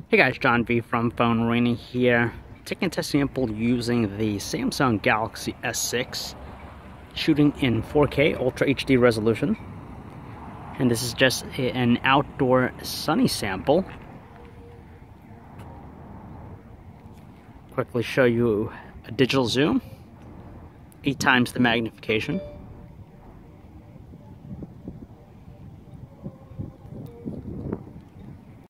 Hey guys, John V from PhoneArena here, taking a test sample using the Samsung Galaxy S6, shooting in 4K Ultra HD resolution. And this is just an outdoor sunny sample. Quickly show you a digital zoom, 8 times the magnification.